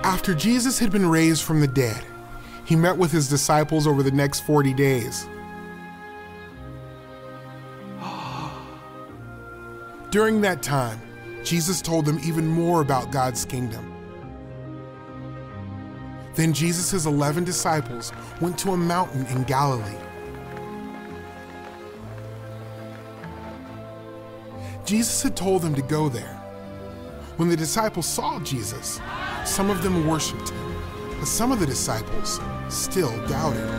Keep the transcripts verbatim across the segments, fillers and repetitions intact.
After Jesus had been raised from the dead, he met with his disciples over the next forty days. During that time, Jesus told them even more about God's kingdom. Then Jesus' eleven disciples went to a mountain in Galilee. Jesus had told them to go there. When the disciples saw Jesus, some of them worshiped him, but some of the disciples still doubted.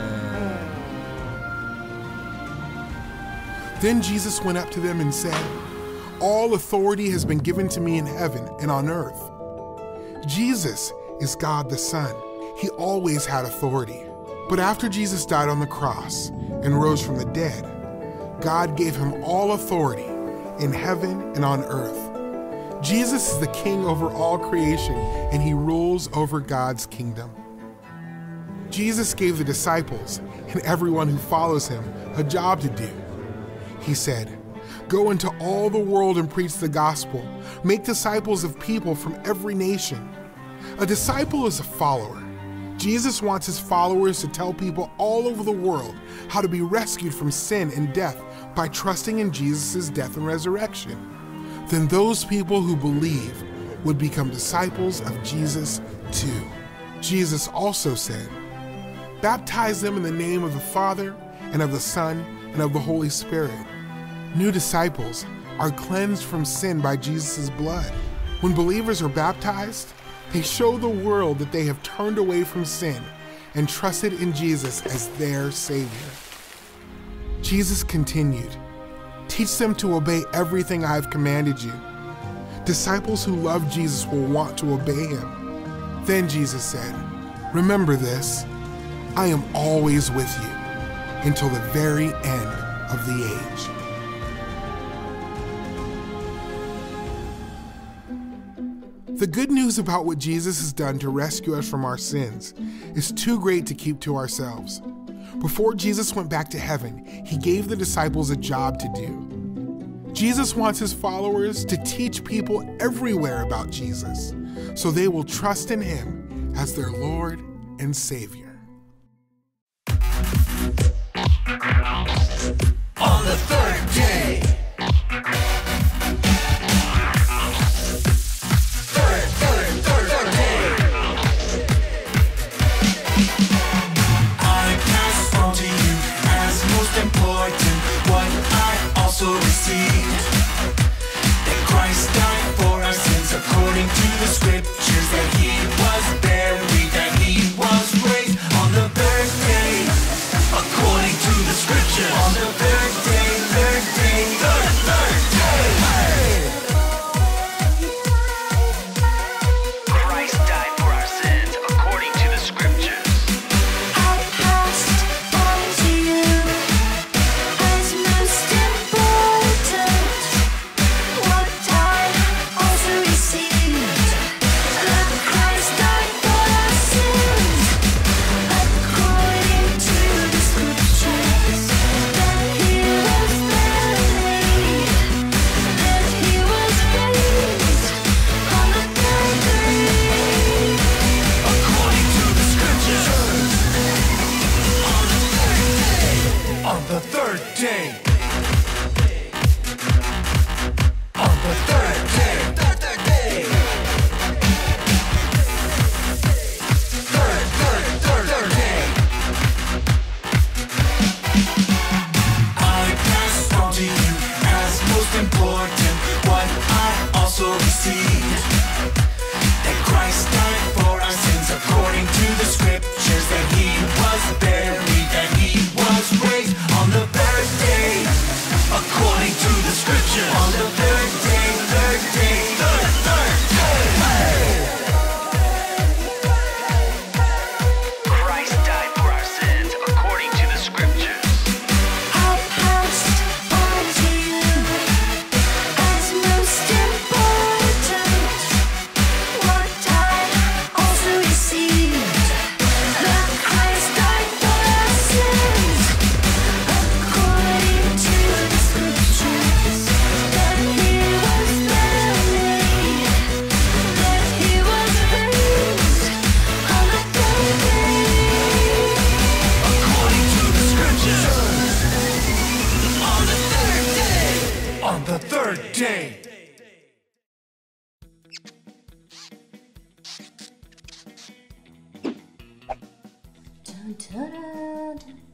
Then Jesus went up to them and said, "All authority has been given to me in heaven and on earth." Jesus is God the Son. He always had authority. But after Jesus died on the cross and rose from the dead, God gave him all authority in heaven and on earth. Jesus is the king over all creation, and he rules over God's kingdom. Jesus gave the disciples and everyone who follows him a job to do. He said, "Go into all the world and preach the gospel. Make disciples of people from every nation." A disciple is a follower. Jesus wants his followers to tell people all over the world how to be rescued from sin and death by trusting in Jesus' death and resurrection. Then those people who believe would become disciples of Jesus too. Jesus also said, "Baptize them in the name of the Father and of the Son and of the Holy Spirit." New disciples are cleansed from sin by Jesus' blood. When believers are baptized, they show the world that they have turned away from sin and trusted in Jesus as their Savior. Jesus continued, "Teach them to obey everything I have commanded you." Disciples who love Jesus will want to obey him. Then Jesus said, "Remember this, I am always with you until the very end of the age." The good news about what Jesus has done to rescue us from our sins is too great to keep to ourselves. Before Jesus went back to heaven, he gave the disciples a job to do. Jesus wants his followers to teach people everywhere about Jesus, so they will trust in him as their Lord and Savior. On the third day, received that Christ died for our sins according to the scriptures, that he was buried, that he was raised on the third day according to the scriptures. On the third day, third day, third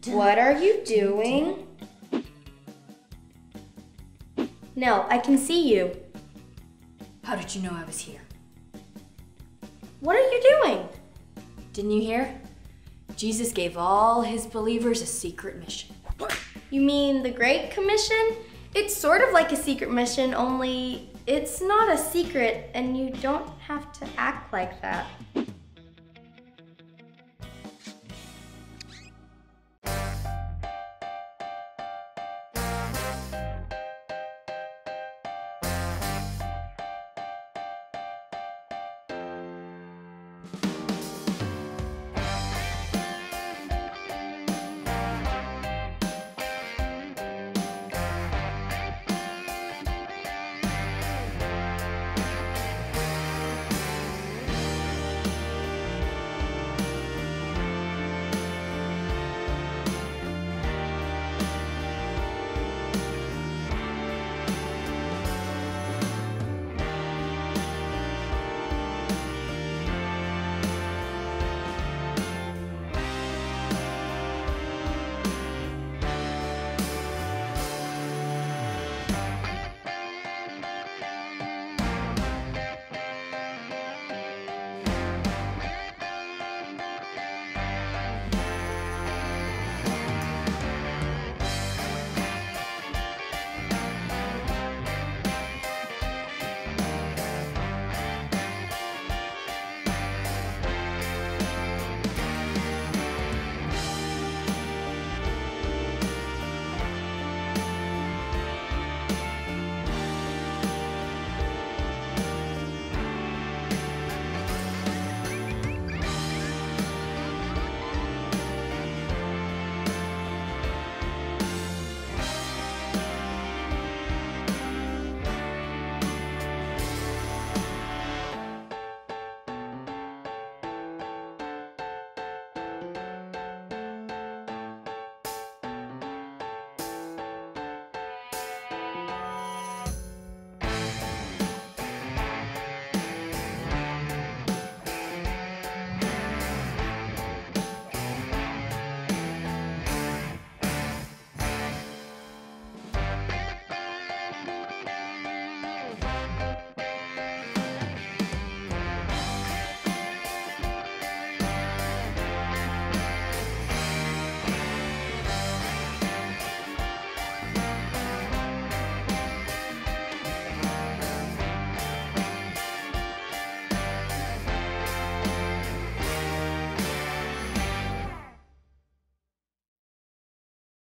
What are you doing? No, I can see you. How did you know I was here? What are you doing? Didn't you hear? Jesus gave all his believers a secret mission. You mean the Great Commission? It's sort of like a secret mission, only it's not a secret and you don't have to act like that.